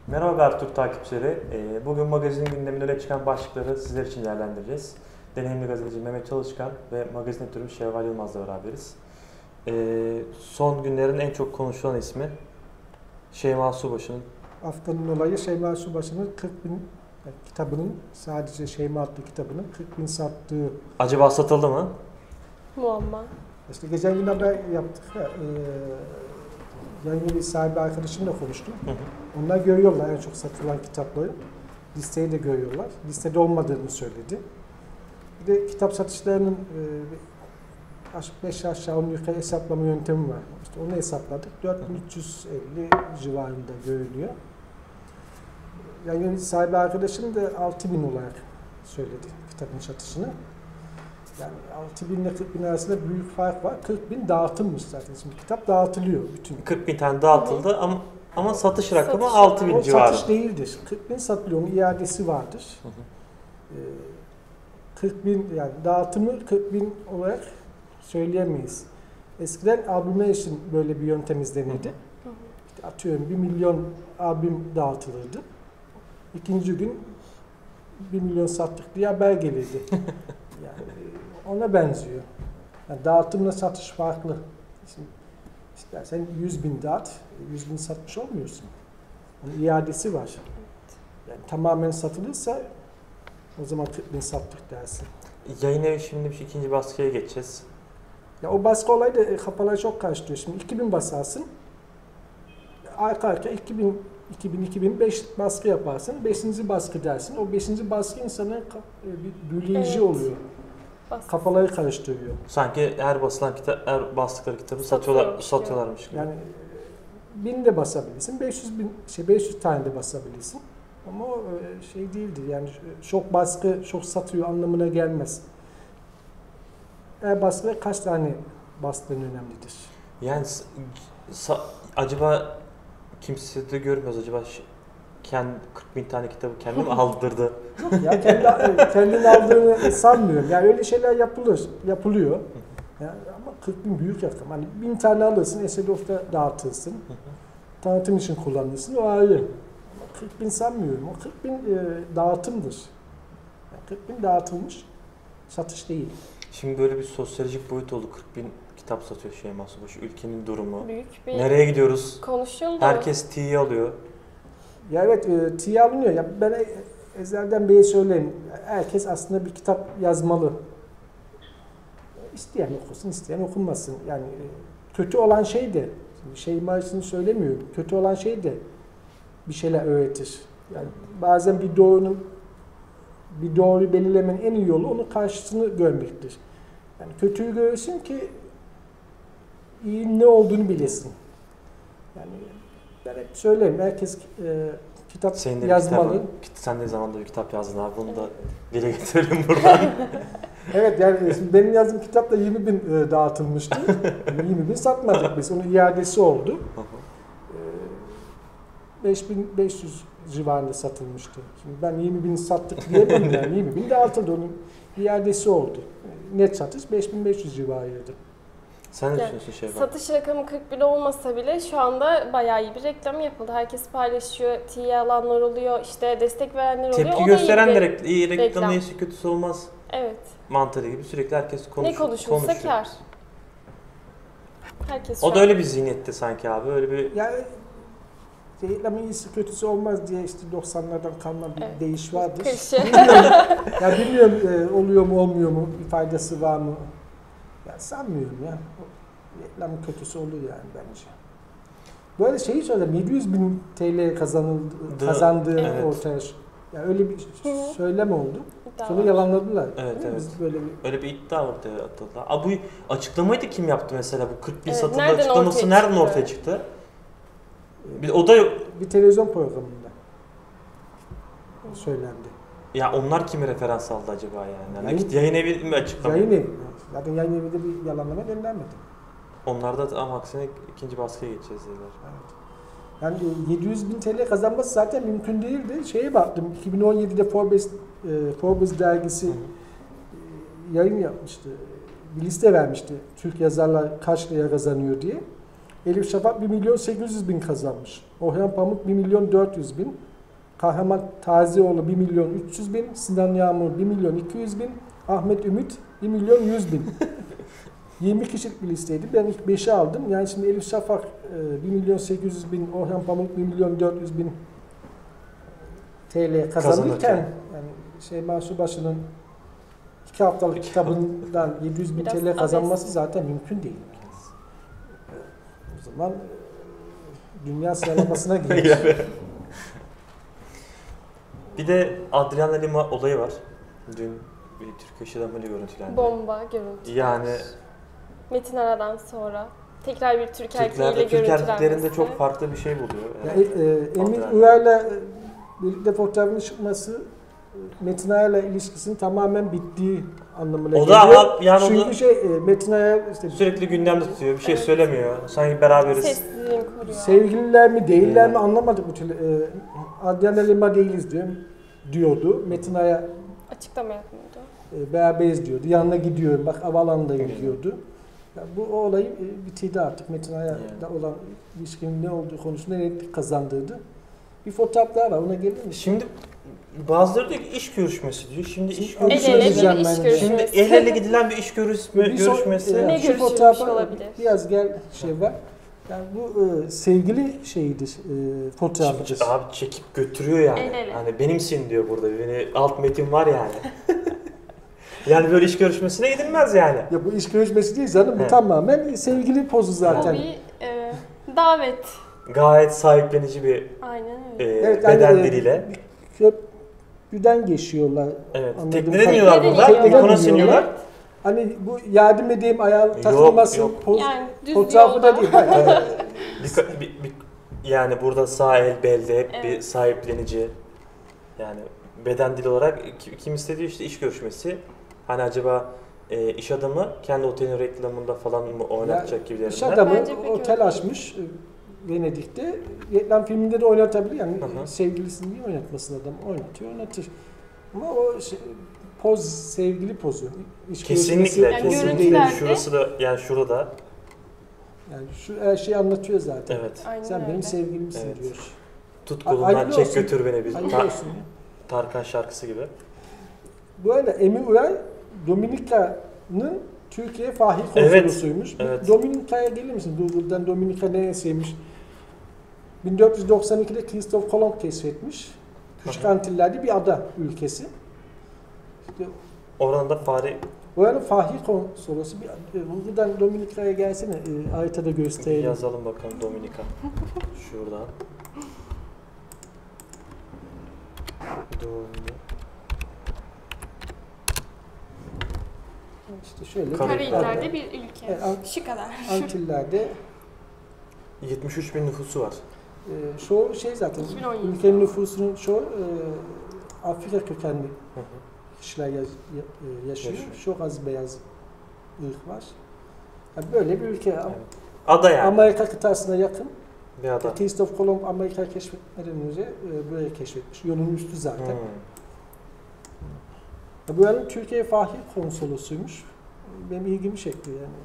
Merhaba Habertürk takipçileri. Bugün magazinin gündeminde öne çıkan başlıkları sizler için değerlendireceğiz. Deneyimli gazeteci Mehmet Çalışkan ve magazin editörü Şevval Yılmaz'la beraberiz. Son günlerin en çok konuşulan ismi Şeyma Subaşı'nın. Haftanın olayı Şeyma Subaşı'nın 40 bin kitabının, sadece Şeyma adlı kitabının 40 bin sattığı. Acaba satıldı mı? Muamma. İşte geçen gün haber yaptık. Yayın evi sahibi arkadaşımla konuştum. Onlar görüyorlar en çok satılan kitapları. Listeyi de görüyorlar. Listede olmadığını söyledi. Bir de kitap satışlarının 5 aşağı 10 yukarı hesaplama yöntemi var. İşte onu hesapladık. 4350 civarında görülüyor. Yayın sahibi arkadaşım da 6000 olarak söyledi kitabın satışını. Yani 6000 ile 40 bin arasında büyük fark var. 40 bin dağıtılmış zaten. Şimdi kitap dağıtılıyor bütün. 40 bin tane dağıtıldı ama satış rakamı Satış 6 bin O civarı. satış değildir. 40 bin satılıyor. Onun iadesi vardır. 40 bin yani dağıtımı 40 bin olarak söyleyemeyiz. Eskiden albümler için böyle bir yöntem izlenirdi. İşte atıyorum 1 milyon albüm dağıtılırdı. İkinci gün 1 milyon sattık diye haber gelirdi. Yani ona benziyor. Yani dağıtımla satış farklı. Şimdi istersen 100 bin dağıt, 100 bin satmış olmuyorsun. Onun iadesi var. Yani tamamen satılırsa o zaman 40 bin sattık dersin. Yayın evi şimdi ikinci baskıya geçeceğiz. Ya o baskı olayı da kafaları çok karıştırıyor. Şimdi 2000 basarsın, arka arka 2000-2005 baskı yaparsın, 5. baskı dersin. O 5. baskı insana bir büyüleyici oluyor. Kafaları karıştırıyor. Sanki her bastıkları kitabı satıyorlarmış gibi. Yani 1000 de basabilirsin, 500 tane de basabilirsin. Ama o şey değildir. Yani çok baskı, çok satıyor anlamına gelmez. Baskı kaç tane bastığın önemlidir. Yani acaba kimse de görmüyoruz. Acaba 40 bin tane kitabı kendi mi aldırdı? Ya kendini aldığını sanmıyorum. Yani öyle şeyler yapılıyor. Yani ama 40 bin büyük rakam. Hani 1000 tane alırsın, Esedof'ta dağıtırsın. Tanıtım için kullanırsın, o ayrı. Ama 40 bin sanmıyorum. O 40 bin dağıtımdır. Yani 40 bin dağıtılmış, satış değil. Şimdi böyle bir sosyolojik boyut oldu. 40 bin kitap satıyor Şeyma Subaşı. Ülkenin durumu. Büyük bir Nereye gidiyoruz? konuşuldu. Herkes T'yi alıyor. Ya evet, tiye alınıyor. Ya ben ezelden beri söyleyeyim. Herkes aslında bir kitap yazmalı. İsteyen okusun, isteyen okunmasın. Yani kötü olan şey de, Şeyma için söylemiyorum. Kötü olan şey de bir şeyler öğretir. Yani bazen bir doğruyu belirlemenin en iyi yolu onun karşısını görmektir. Yani kötüyü görsün ki iyi ne olduğunu bilesin. Yani ben hep söyleyeyim, herkes kitap yazmalı. Sen ne zamanda bir kitap yazdın abi? Bunu da dile getirelim buradan. Evet, yani şimdi benim yazdığım kitap da 20 bin dağıtılmıştı. 20 bin satmadık biz. Onun iadesi oldu. 5500 civarında satılmıştı. Şimdi ben 20 bin sattık diyemem yani. 20 bin dağıtıldı. Onun iadesi oldu. Net satış 5500 civarıydı. Sen ne düşünüyorsun Şevval? Satış rakamı 40 bin olmasa bile şu anda bayağı iyi bir reklam yapıldı. Herkes paylaşıyor, tiye alanlar oluyor, işte destek verenler oluyor. Tepki O da gösteren iyi de iyi reklam reklam. neyse kötüsü olmaz. Evet. Mantığı gibi sürekli herkes Ne konuşulsa konuşuyor. kar. Herkes O da öyle bir zihniyette sanki abi. Öyle bir Yani reklamın iyisi kötüsü olmaz diye işte 90'lardan kalma bir Evet. deyiş vardır. Klişe. Ya bilmiyorum oluyor mu olmuyor mu, bir faydası var mı? Ya sanmıyorum ya. Reklamın kötüsü olur yani bence. Bu arada şeyi söyleyeyim, 700 bin TL kazandığı Evet. ortaya. Yani öyle bir söylem oldu. İddia Sonra var. yalanladılar. Evet, Değil mi? evet. Biz böyle bir öyle bir iddia ortaya atıldı. Bu açıklamayı da kim yaptı mesela? Bu 40 bin Evet, satıldı nereden açıklaması ortaya nereden çıktı? ortaya çıktı? O da bir televizyon programında söylendi. ya onlar kimi referans aldı acaba yani? Yayın- Yayın evi mi açıkladı? Yayın evi. Zaten yayın evinde bir yalanlama göndermedi. Onlar da ama aksine ikinci baskıya geçeceğiz dediler. Evet. Yani 700 bin TL kazanması zaten mümkün değildi. Şeye baktım, 2017'de Forbes dergisi yayın yapmıştı. Bir liste vermişti. Türk yazarlar kaç liraya kazanıyor diye. Elif Şafak 1.800.000 kazanmış. Orhan Pamuk 1.400.000. Kahraman Tazioğlu 1.300.000. Sinan Yağmur 1.200.000. Ahmet Ümit 1.100.000. 20 kişilik bir listeydi. Ben ilk 5'i aldım. Yani şimdi Elif Şafak 1.800.000, Orhan Pamuk 1.400.000 TL kazanırken yani Şeyma Subaşı'nın 2 haftalık kitabından 700.000 Biraz TL kazanması abes. zaten mümkün değil. O zaman dünya sıralamasına giriyor. Bir de Adriana Lima olayı var. Dün bir Türk yaşadamalı görüntülendi. Bomba görüntü. Yani Metin Ara'dan sonra tekrar bir Türk erkeğiyle Türklerde, Türk görüntülenmesi. erkeklerinde çok farklı bir şey buluyor. Yani, Emin Adriana. Ürer'le birlikte fotoğrafının çıkması Metin Ayar'la ilişkisinin tamamen bittiği anlamına O geliyor. da yani Çünkü Metin Ayar işte sürekli gündemde tutuyor. Bir şey Evet. söylemiyor. Sanki beraberiz. Sessizliğini koruyor. sevgililer mi değiller mi anlamadık bu türlü. Adriana Lima değiliz diyordu. Metin Ayar Açıklama yapmıyordu. beraberiz diyordu. Yanına gidiyorum bak havalandayım diyordu. Yani bu olayı bitirdi artık. Metin Ayar'la olan ilişkinin ne olduğu konusunda netlik kazandırdı. Bir fotoğraf daha var ona gelir mi? Şimdi bazıları diyor ki iş görüşmesi diyor. Şimdi iş El ele El ele görüşmesi. Görüşmeyeceğim bir ben iş de. görüşmesi. Şimdi el ele gidilen bir iş görüşmesi. Ne şu görüşülmüş fotoğrafa olabilir? biraz gel şey var. Yani bu sevgili şeyidir, fotoğrafıdır. Abi çekip götürüyor yani. El ele. Hani benimsin diyor burada. Beni alt metin var yani. Yani böyle iş görüşmesine gidilmez yani. Ya bu iş görüşmesi değil canım, bu He. tamamen sevgili pozu O zaten. bir davet. Gayet sahiplenici bir Aynen öyle. Evet, beden yani, diliyle. Köprüden geçiyorlar. Evet. Anladım. Teknede biniyorlar Teknede burada. biniyorlar. İkona siniyorlar. Hani bu yardım edeyim ayağım Yok, takılmasın yok. poz, Yani düz fotoğrafı yolda. da değil. Hayır. Yani burada sağ el belde hep bir Evet. sahiplenici. Yani beden dili olarak kim istediği işte iş görüşmesi. Hani acaba iş adamı kendi otelin reklamında falan mı oynatacak gibilerinden. İş adamı Bence pek otel öyle. açmış Venedik'te. Reklam filminde de oynatabilir. Yani Hı hı. sevgilisini niye oynatmasın adam? Oynatıyor, oynatır. Ama o poz, sevgili pozu. İş Kesinlikle, görüşmesi Yani pozu kesinlikle. değil. görüntülerde- Şurası da yani şurada. Yani şu her şeyi anlatıyor zaten. Evet. Aynen Sen öyle. benim sevgilimsin Evet. diyor. Tut Hayırlı kolundan çek olsun. götür beni biz. Hayırlı olsun. ya. Tarkan şarkısı gibi. Böyle Emin Uray Dominika'nın Türkiye Fahri Evet, Konsolosuymuş. evet. Dominika'ya gelir misin? Google'dan Dominika neresiymiş? 1492'de Christoph Kolomb keşfetmiş. Küçük Hı hı. Antiller'de bir ada ülkesi. İşte Oradan da fare oranın Fahri Konsolosu. Google'dan Dominika'ya gelsene, haritada bir gösterelim. yazalım bakalım Dominika. Şuradan. İşte şöyle. Karayipler'de bir ülke. Evet, Şu kadar. Antiller'de 73 bin nüfusu var. çoğu şey zaten 2017. ülkenin nüfusunun çoğu Afrika kökenli Hı hı. kişiler yaşıyor. Yaşıyor. Çok az beyaz ırk var. Yani böyle bir ülke. Evet. Ada yani. Amerika kıtasına yakın. Bir ada. Christoph Kolomb Amerika'yı keşfetmeden önce böyle keşfetmiş. Yolun üstü zaten. Hmm. Bu yanın Türkiye Fahri Konsolosuymuş. Benim ilgimi çekti yani.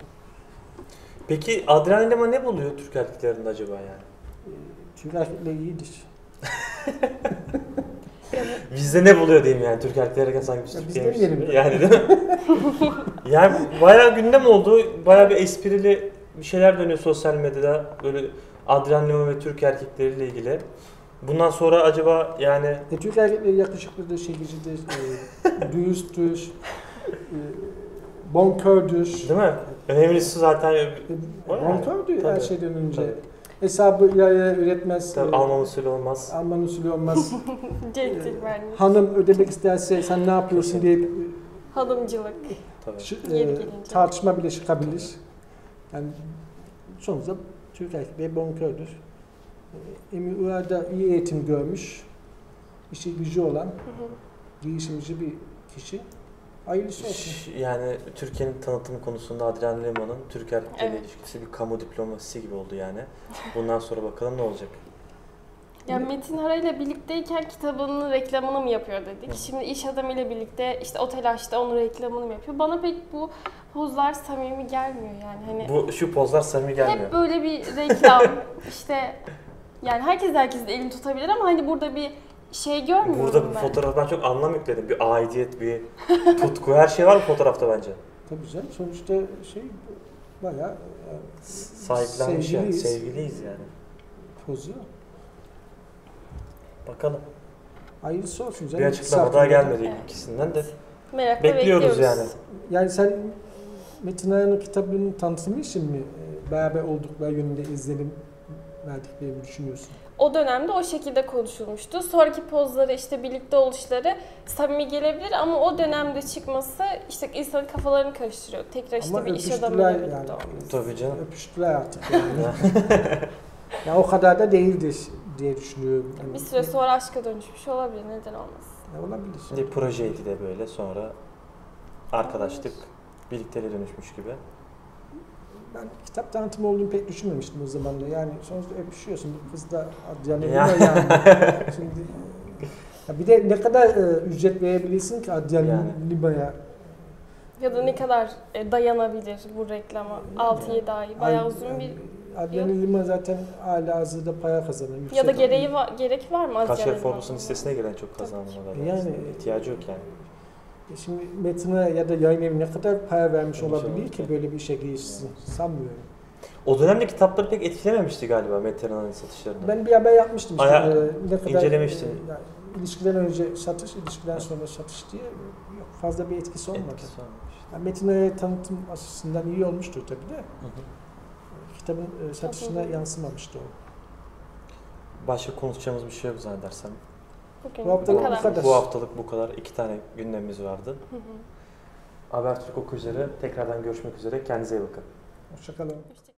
Peki Adriana Lima ne buluyor Türk erkeklerinde acaba yani? Türk erkekleri iyidir. Bizde ne buluyor diyeyim yani Türk erkeklerken sanki biz Ya biz Türkiye'ymiş demeyelim. gibi. Yani değil mi? Yani bayağı gündem oldu. Bayağı bir esprili bir şeyler dönüyor sosyal medyada. Böyle Adriana Lima ve Türk erkekleriyle ilgili. Bundan sonra acaba yani Türk erkekleri yakışıklıdır, çekicidir, dürüsttür, bonkördür. değil mi? Önemlisi zaten o yani. Bonkördür her Tabii, şeyden önce. tabii. Hesabı ileride üretmez. Tabii Alman usulü olmaz. Alman usulü olmaz. Cenk vermiş. Hanım ödemek isterse sen ne yapıyorsun diye Hanımcılık. Tabii. Yeri gelince. tartışma bile çıkabilir. Yani sonuçta Türk erkekleri bonkördür. Emin Uğur da iyi eğitim görmüş. İşi gücü olan, girişimci bir kişi. Hayırlısı olsun. Yani Türkiye'nin tanıtım konusunda Adriana Lima'nın Türk erkekleriyle Evet. ilişkisi bir kamu diplomasisi gibi oldu yani. Bundan sonra bakalım ne olacak? Yani Metin Hara ile birlikteyken kitabının reklamını mı yapıyor dedik. Şimdi iş adamıyla birlikte işte o telaşta onun reklamını mı yapıyor. Bana pek bu pozlar samimi gelmiyor yani. Hani Şu pozlar samimi gelmiyor. hep böyle bir reklam işte yani herkesin elini tutabilir ama hani burada bir şey görmüyorum Burada bu ben. fotoğraftan çok anlam yükledim. Bir aidiyet, bir tutku, her şey var mı fotoğrafta bence? Tabii canım sonuçta şey bayağı Sahiplenmiş yani, sevgiliyiz. sevgiliyiz yani. pozu. Bakalım. Hayırlısı olsun canım. Bir açıklama İkisi daha hakkında. gelmedi Evet. ikisinden de. Merakla Bekliyoruz yani. Yani sen Metin Ara'nın kitabının tanıtımı için mi beraber oldukları yönünde izlenim verdiklerini düşünüyorsun? O dönemde o şekilde konuşulmuştu. Sonraki pozları işte birlikte oluşları samimi gelebilir ama o dönemde çıkması işte insanın kafalarını karıştırıyor. Tekrar işte Ama bir iş öpüştüler adamıyla yani. birlikte olması. Tabii canım. Öpüştüler artık yani. Ya o kadar da değildir diye düşünüyorum. Yani Bir süre sonra aşka dönüşmüş olabilir, neden olmasın. olabilir. Şimdi projeydi de böyle, sonra arkadaşlık, birlikteliğe dönüşmüş gibi. Ben kitap tanıtımı olduğunu pek düşünmemiştim o zaman da. Yani sonuçta öpüşüyorsun. Kız da Adriana Ya. Lima yani. Şimdi ya bir de ne kadar ücret verebilirsin ki Adriana Yani. Lima'ya? Ya da ne kadar dayanabilir bu reklama? 6-7 ay, bayağı uzun bir... Adriana Lima zaten hala hazırda para kazanıyor. Ya da yüksek. gerek var mı? Kaç Adriana Forbes'un Lima'nın? listesine gelen çok kazanımlar var. Yani- Yani ihtiyacı yok yani. Şimdi Metin'e ya da yayın evi ne kadar para vermiş Vermiş olabilir olabilir. ki böyle bir işe girişsin? Sanmıyorum. O dönemde kitapları pek etkilememişti galiba Meteor'un satışlarını. Ben bir haber yapmıştım işte. Ne kadar incelemiştim. yani ilişkiden önce satış, ilişkiden sonra satış diye yok, fazla bir etkisi olmadı. Etkisi olmamış. Yani Metin'e tanıtım açısından iyi olmuştur tabii de. Hı hı. Kitabın satışına yansımamıştı o. Başka konuşacağımız bir şey yok zannedersem. Bugün Bu haftalık bu bu kadar. kadar. Bu haftalık bu kadar. 2 tane gündemimiz vardı. Hı hı. Habertürk okuyucuları tekrardan görüşmek üzere. Kendinize iyi bakın. Hoşçakalın. Hoşça